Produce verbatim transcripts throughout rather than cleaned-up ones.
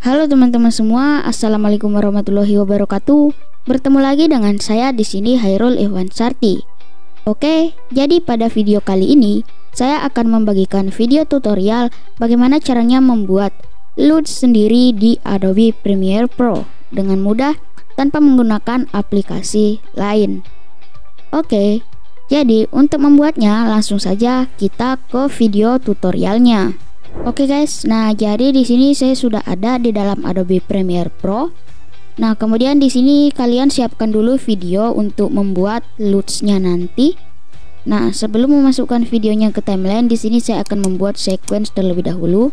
Halo teman-teman semua, assalamualaikum warahmatullahi wabarakatuh. Bertemu lagi dengan saya di sini Hairul Ihwan Sarti. Oke, jadi pada video kali ini saya akan membagikan video tutorial bagaimana caranya membuat L U T sendiri di Adobe Premiere Pro dengan mudah tanpa menggunakan aplikasi lain. Oke, jadi untuk membuatnya langsung saja kita ke video tutorialnya. Oke guys, nah jadi di sini saya sudah ada di dalam Adobe Premiere Pro. Nah, kemudian di sini kalian siapkan dulu video untuk membuat L U T-nya nanti. Nah, sebelum memasukkan videonya ke timeline, di sini saya akan membuat sequence terlebih dahulu.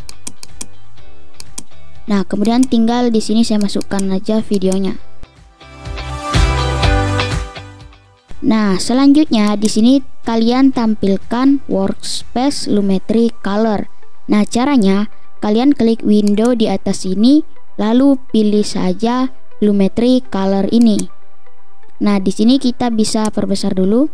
Nah, kemudian tinggal di sini saya masukkan aja videonya. Nah, selanjutnya di sini kalian tampilkan workspace Lumetri Color. Nah, caranya kalian klik window di atas sini, lalu pilih saja Lumetri Color ini. Nah, di sini kita bisa perbesar dulu.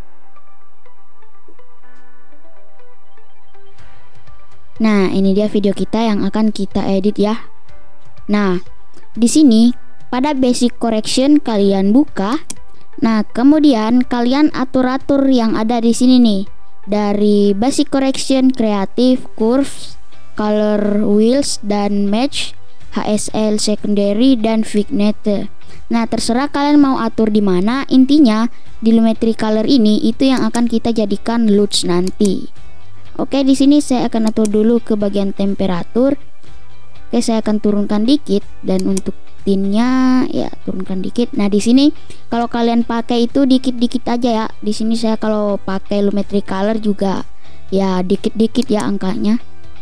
Nah, ini dia video kita yang akan kita edit ya. Nah, di sini pada basic correction kalian buka. Nah, kemudian kalian atur-atur yang ada di sini nih. Dari basic correction, creative, curves, color wheels dan match, H S L secondary dan vignette. Nah, terserah kalian mau atur di mana. Intinya di Lumetri Color ini itu yang akan kita jadikan L U T nanti. Oke, di sini saya akan atur dulu ke bagian temperatur. Oke, saya akan turunkan dikit dan untuk tinnya ya turunkan dikit. Nah, di sini kalau kalian pakai itu dikit-dikit aja ya. Di sini saya kalau pakai Lumetri Color juga ya dikit-dikit ya angkanya.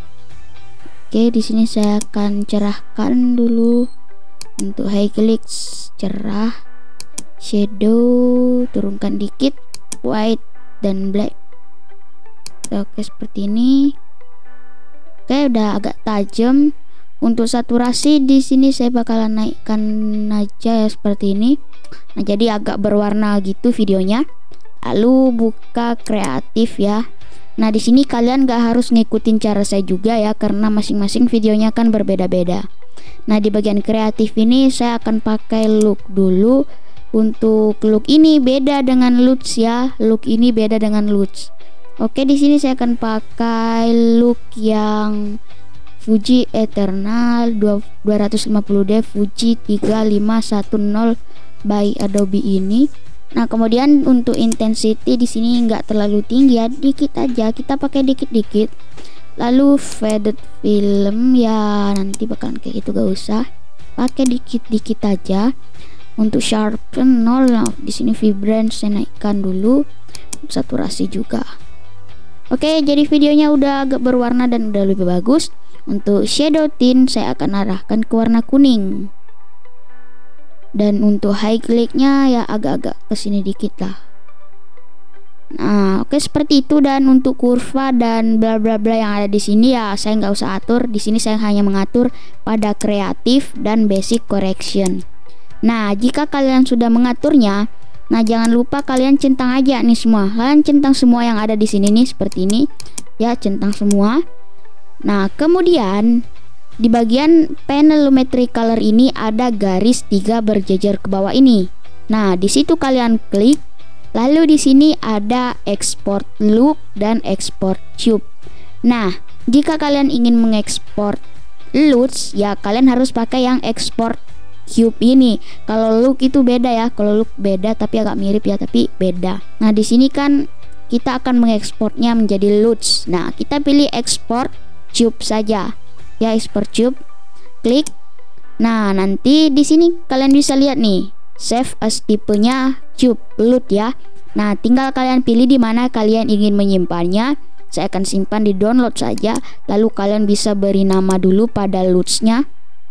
Oke, di sini saya akan cerahkan dulu. Untuk highlights cerah, shadow turunkan dikit, white dan black. Oke, seperti ini. Oke, udah agak tajam. Untuk saturasi di sini saya bakalan naikkan aja ya seperti ini. Nah, jadi agak berwarna gitu videonya. Lalu buka kreatif ya. Nah, di sini kalian gak harus ngikutin cara saya juga ya, karena masing-masing videonya kan berbeda-beda. Nah, di bagian kreatif ini saya akan pakai look dulu. Untuk look ini beda dengan L U T ya. Look ini beda dengan L U T. Oke, di sini saya akan pakai look yang Fuji Eternal dua ratus lima puluh D Fuji tiga lima satu nol by Adobe ini. Nah, kemudian untuk intensity di sini nggak terlalu tinggi ya, dikit aja, kita pakai dikit-dikit. Lalu faded film ya nanti bakalan kayak itu, gak usah, pakai dikit-dikit aja. Untuk sharpen nol, nah, di sini vibrance saya naikkan dulu, saturasi juga. Oke, jadi videonya udah agak berwarna dan udah lebih bagus. Untuk shadow tint saya akan arahkan ke warna kuning. Dan untuk highlightnya ya agak-agak kesini dikit lah. Nah, oke seperti itu. Dan untuk kurva dan bla bla bla yang ada di sini ya saya nggak usah atur. Di sini saya hanya mengatur pada kreatif dan basic correction. Nah, jika kalian sudah mengaturnya, nah jangan lupa kalian centang aja nih semua. Kalian centang semua yang ada di sini nih seperti ini. Ya, centang semua. Nah, kemudian di bagian panel Lumetri Color ini ada garis tiga berjejer ke bawah ini. Nah, di situ kalian klik. Lalu di sini ada export look dan export cube. Nah, jika kalian ingin mengekspor L U T ya kalian harus pakai yang export cube ini. Kalau look itu beda ya. Kalau look beda tapi agak mirip ya, tapi beda. Nah, di sini kan kita akan mengekspornya menjadi L U T. Nah, kita pilih export cube saja ya, export cube, klik. Nah, nanti di sini kalian bisa lihat nih save as tipenya cube L U T ya. Nah, tinggal kalian pilih di mana kalian ingin menyimpannya. Saya akan simpan di download saja, lalu kalian bisa beri nama dulu pada L U T-nya.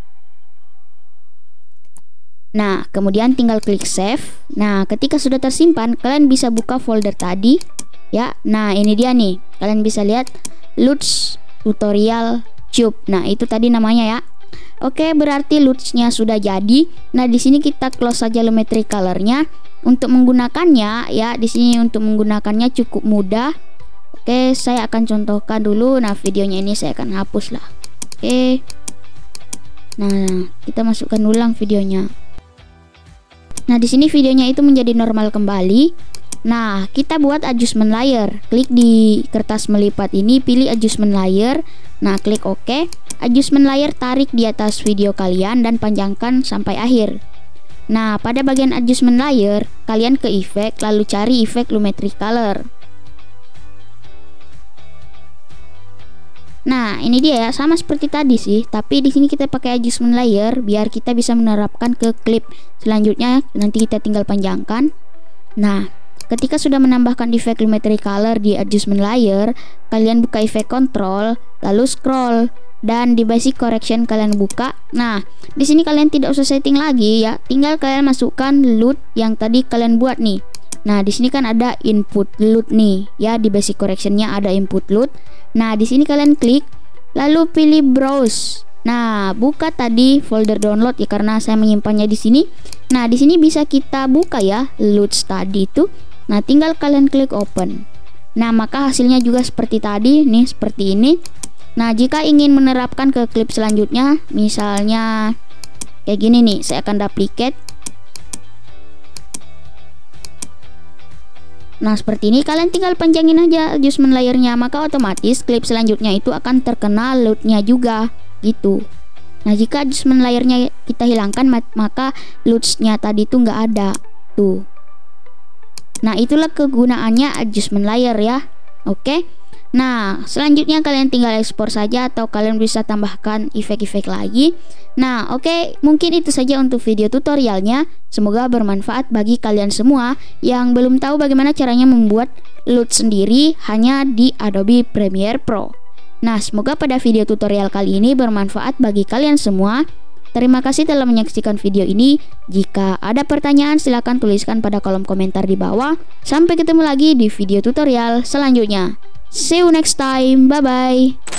Nah, kemudian tinggal klik save. Nah, ketika sudah tersimpan kalian bisa buka folder tadi ya. Nah, ini dia nih, kalian bisa lihat L U T tutorial cube. Nah, itu tadi namanya ya. Oke, berarti L U T-nya sudah jadi. Nah, di sini kita close saja Lumetri Color-nya. Untuk menggunakannya ya, di sini untuk menggunakannya cukup mudah. Oke, saya akan contohkan dulu. Nah, videonya ini saya akan hapus lah. Oke. Nah, kita masukkan ulang videonya. Nah, di sini videonya itu menjadi normal kembali. Nah, kita buat adjustment layer. Klik di kertas melipat ini, pilih adjustment layer. Nah, klik OK. Adjustment layer tarik di atas video kalian dan panjangkan sampai akhir. Nah, pada bagian adjustment layer, kalian ke efek lalu cari efek Lumetri Color. Nah, ini dia ya, sama seperti tadi sih, tapi di sini kita pakai adjustment layer biar kita bisa menerapkan ke klip selanjutnya. Nanti kita tinggal panjangkan. Nah, ketika sudah menambahkan efek Lumetri Color di adjustment layer, kalian buka efek control, lalu scroll, dan di basic correction kalian buka. Nah, di sini kalian tidak usah setting lagi ya, tinggal kalian masukkan L U T yang tadi kalian buat nih. Nah, di sini kan ada input L U T nih ya, di basic correctionnya ada input L U T. Nah, di sini kalian klik lalu pilih browse. Nah, buka tadi folder download ya, karena saya menyimpannya di sini. Nah, di sini bisa kita buka ya L U T tadi itu. Nah, tinggal kalian klik open. Nah, maka hasilnya juga seperti tadi nih, seperti ini. Nah, jika ingin menerapkan ke klip selanjutnya, misalnya kayak gini nih, saya akan duplicate. Nah, seperti ini kalian tinggal panjangin aja adjustment layernya, maka otomatis klip selanjutnya itu akan terkena L U T-nya juga gitu. Nah, jika adjustment layernya kita hilangkan, maka L U T-nya tadi itu nggak ada tuh. Nah, itulah kegunaannya adjustment layer ya. Oke. Nah, selanjutnya kalian tinggal ekspor saja atau kalian bisa tambahkan efek-efek lagi. Nah, oke, okay, mungkin itu saja untuk video tutorialnya. Semoga bermanfaat bagi kalian semua yang belum tahu bagaimana caranya membuat L U T sendiri hanya di Adobe Premiere Pro. Nah, semoga pada video tutorial kali ini bermanfaat bagi kalian semua. Terima kasih telah menyaksikan video ini. Jika ada pertanyaan, silahkan tuliskan pada kolom komentar di bawah. Sampai ketemu lagi di video tutorial selanjutnya. See you next time. Bye-bye.